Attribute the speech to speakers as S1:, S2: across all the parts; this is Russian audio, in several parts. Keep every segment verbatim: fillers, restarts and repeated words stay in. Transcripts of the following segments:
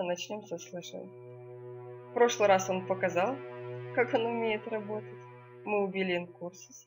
S1: начнем со слэшера. В прошлый раз он показал, как он умеет работать. Мы убили инкурсус.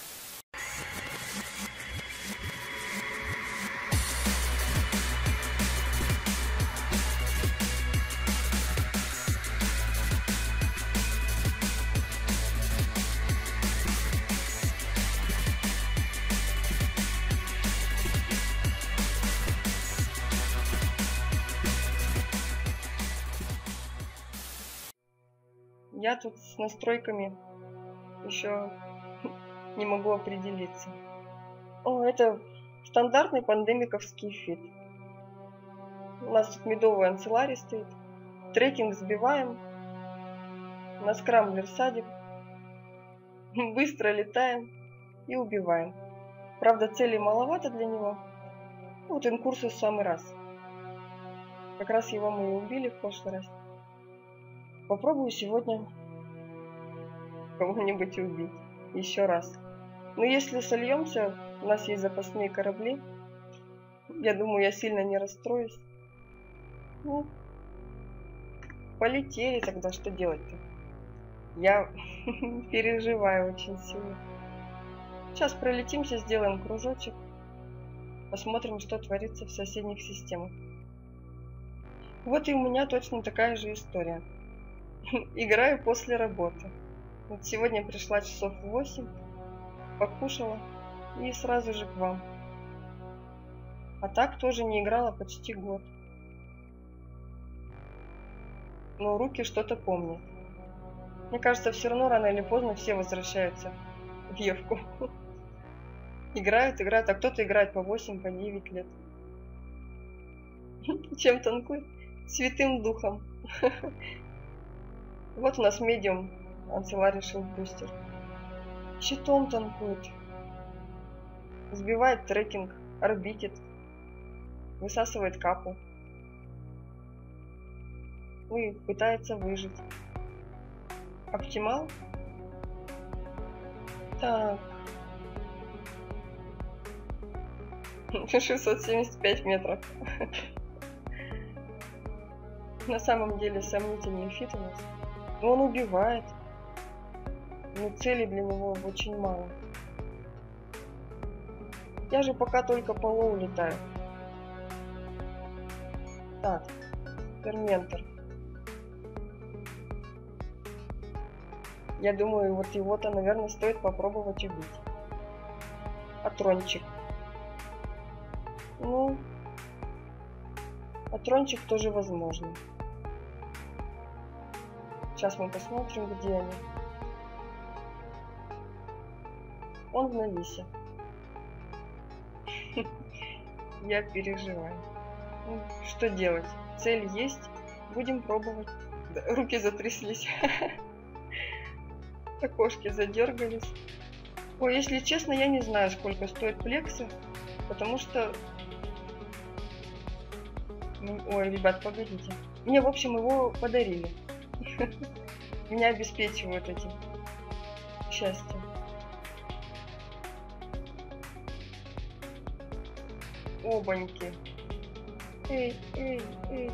S1: Я тут с настройками еще не могу определиться. О, это стандартный пандемиковский фит. У нас тут медовый анцеларий стоит. Трекинг сбиваем. На скрамблер садим. Быстро летаем и убиваем. Правда, целей маловато для него. Вот инкурсус в самый раз. Как раз его мы и убили в прошлый раз. Попробую сегодня кого-нибудь убить. Еще раз. Но если сольемся, у нас есть запасные корабли. Я думаю, я сильно не расстроюсь. Ну, полетели тогда, что делать-то? Я переживаю очень сильно. Сейчас пролетимся, сделаем кружочек. Посмотрим, что творится в соседних системах. Вот и у меня точно такая же история. Играю после работы. Вот сегодня пришла часов в восемь, покушала и сразу же к вам. А так тоже не играла почти год. Но руки что-то помнят. Мне кажется, все равно рано или поздно все возвращаются в Евку. Играют, играют, а кто-то играет по восемь, по девять лет. Чем танкует? Святым духом. Вот у нас медиум, анцеларий шилд-бустер. Щитом танкует. Сбивает трекинг, орбитит. Высасывает капу. Ну и пытается выжить. Оптимал? Так. шестьсот семьдесят пять метров. На самом деле сомнительный фит у нас. Но он убивает. Но целей для него очень мало. Я же пока только по лоу летаю. Так, ферментор. Я думаю, вот его-то, наверное, стоит попробовать убить. Атрончик. Ну, атрончик тоже возможно. Сейчас мы посмотрим, где они. Он в нависе. Я переживаю. Ну, что делать? Цель есть. Будем пробовать. Руки затряслись. Окошки задергались. Ой, если честно, я не знаю, сколько стоит плексы. Потому что... Ой, ребят, погодите. Мне, в общем, его подарили. Меня обеспечивают этим счастьем. Обаньки. Эй, эй, эй.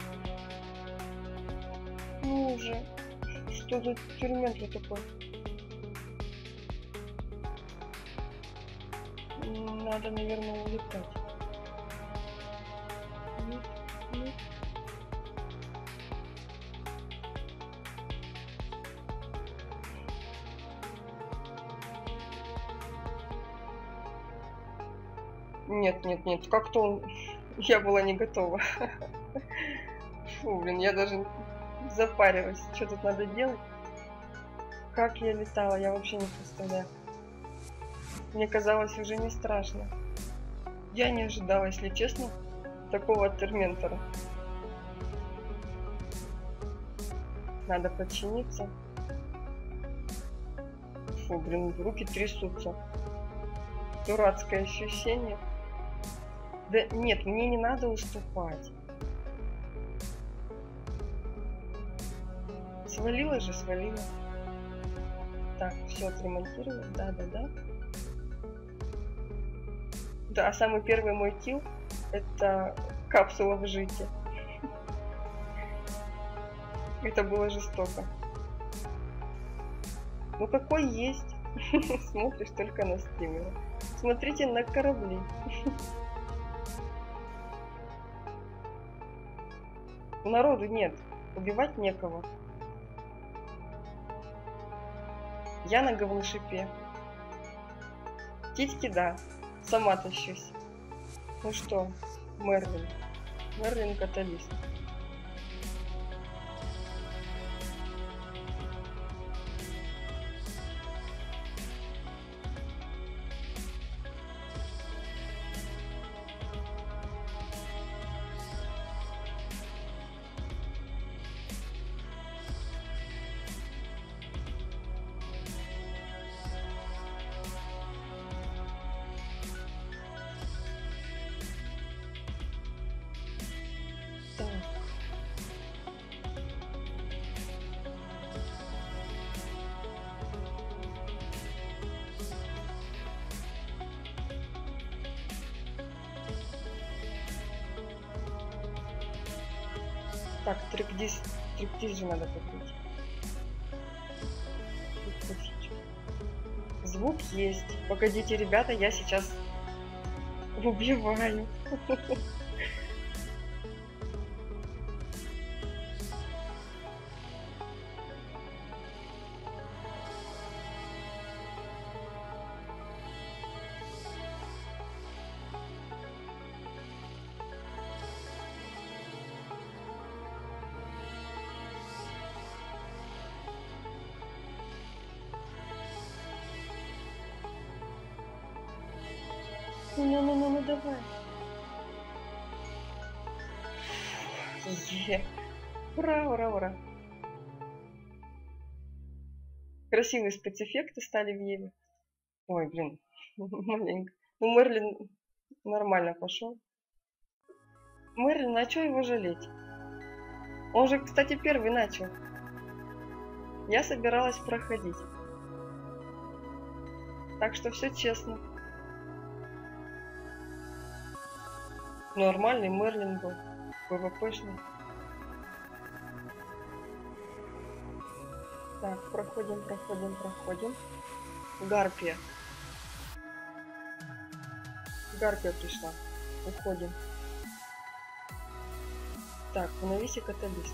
S1: Ну уже. Что за ферментер такой? Надо, наверное, улетать. Нет, нет. Нет, нет, нет, как-то он... Я была не готова. Фу, блин, я даже запариваюсь. Что тут надо делать? Как я летала, я вообще не представляю. Мне казалось уже не страшно. Я не ожидала, если честно, такого от ферментора. Надо подчиниться. Фу, блин, руки трясутся. Дурацкое ощущение. Да нет, мне не надо уступать. Свалила же, свалила. Так, все отремонтировала. Да, да, да. Да, а самый первый мой килл — это капсула в жите. Это было жестоко. Ну какой есть? Смотришь только на стримера. Смотрите на корабли. Народу нет. Убивать некого. Я на говношипе. Титьки, да. Сама тащусь. Ну что, Мерлин. Мерлин каталист. Так, стриптиз, стриптиз же надо покрыть. Звук есть. Погодите, ребята, я сейчас убиваю. Ну-ну-ну-ну, давай. Е. Ура, ура, ура. Красивые спецэффекты стали в Еве. Ой, блин, маленько. Ну, Мерлин нормально пошел. Мерлин, а что его жалеть? Он же, кстати, первый начал. Я собиралась проходить. Так что все честно. Нормальный Мерлин был. ПВПшный. Так, проходим, проходим, проходим. Гарпия. Гарпия пришла. Уходим. Так, в навесе каталист.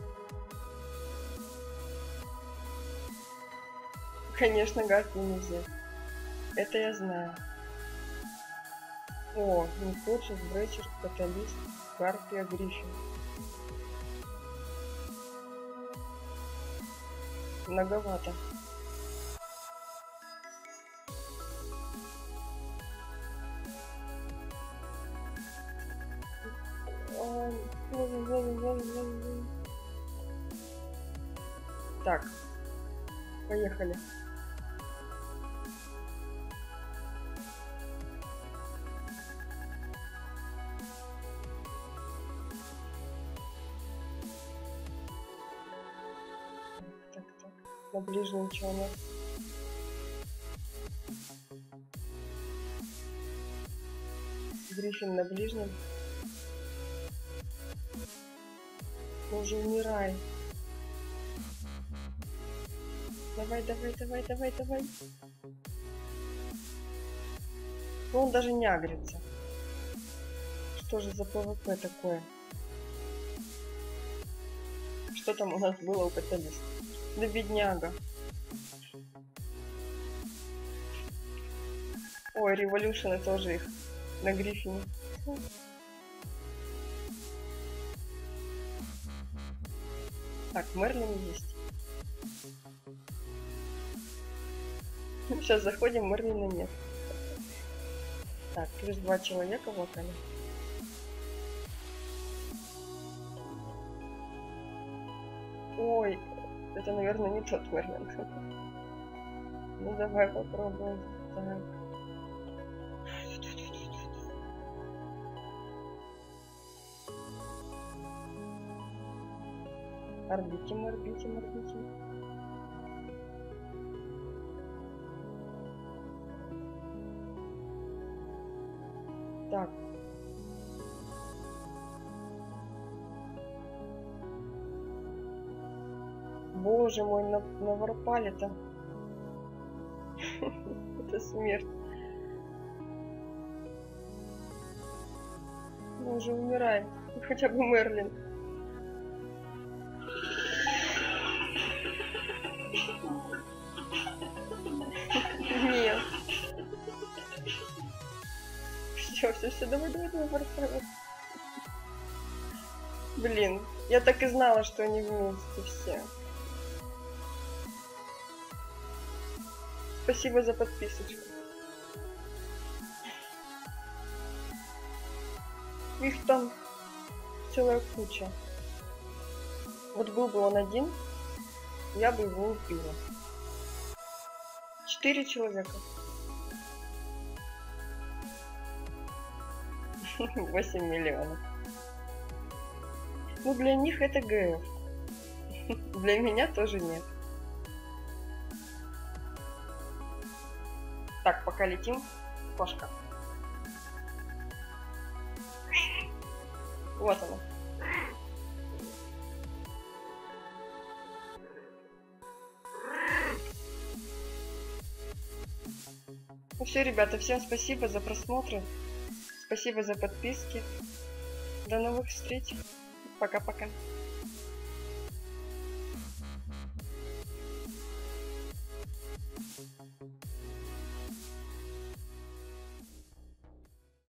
S1: Конечно, Гарпию не взять. Это я знаю. О, Инфорчес, Бречер, Каталист, Гарпия, Гриффин. Многовато. Так, поехали. Так, так. На ближнем что у нас? Гриффин на ближнем. Ну уже умирай. Давай, давай, давай, давай, давай. Ну он даже не агрится. Что же за ПВП такое? Что там у нас было у каталиста? Да бедняга. Ой, революшены тоже их на Гриффине. Так, Мерлин есть. Сейчас заходим, Мерлина нет. Так, плюс два человека локали. Ой, это, наверное, не тот Мерлин. Ну давай попробуем. Так. Орбитим, орбитим, орбитим. Так. Боже мой, на, наворпали-то. Это смерть. Мы уже умираем. Хотя бы Мерлин. Нет. Все, все, все, давай, давай, давай, бросай. Блин, я так и знала, что они вместе все. Спасибо за подписочку. Их там целая куча. Вот был бы он один, я бы его убила. Четыре человека. Восемь миллионов. Ну, для них это ГФ. Для меня тоже нет. Так, пока летим. Кошка. Вот она. Ну все, ребята, всем спасибо за просмотры. Спасибо за подписки. До новых встреч. Пока-пока.